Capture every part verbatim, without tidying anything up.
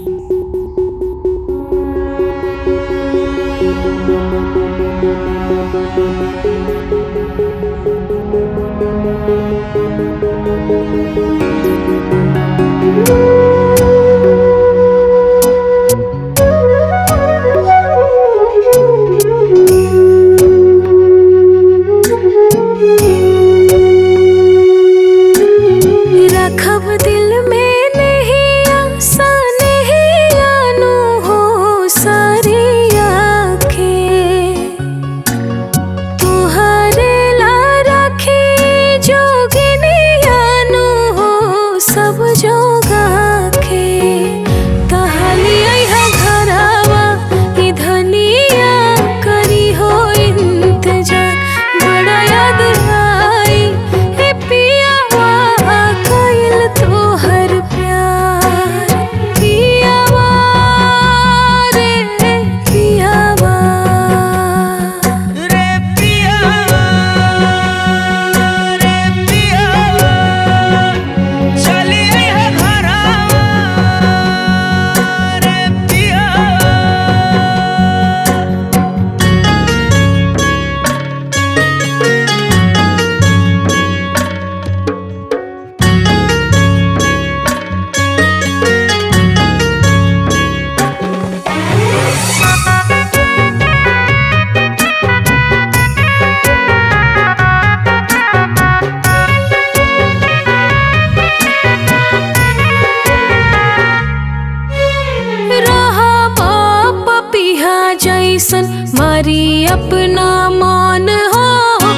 मारी अपना मान हो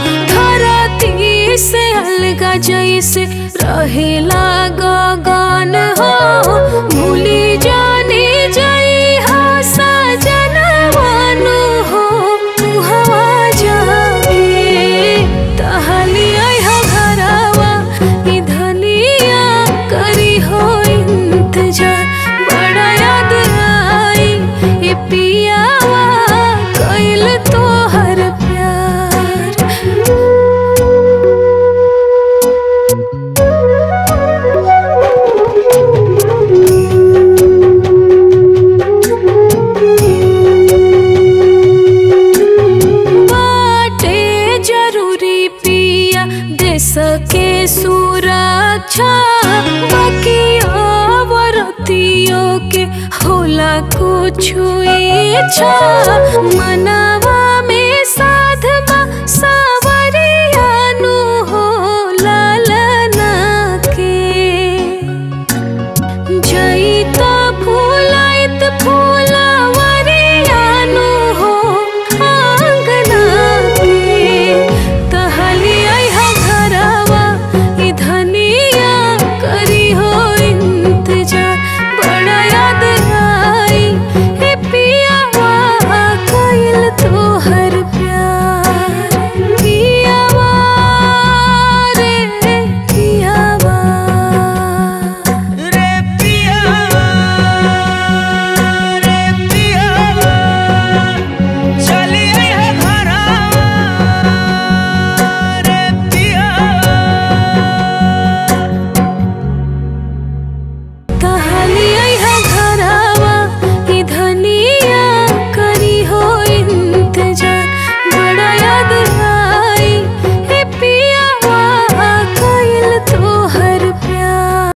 धरती से अलगा जैसे रहेला गगन हो भूली जाने जाई हा सजनवन हो तू हवा जाके तहली आई हा घरवा ई धनिया करी हो इंतजार बड़ा याद आई ए पिया तोहर प्यार। बाटे जरूरी पिया देश के सुरक्षा बाकी औरतियों के होला कुछ इच्छा मनवा में साधवा सावरियानु हो लालना के जईता फूलाइत फूल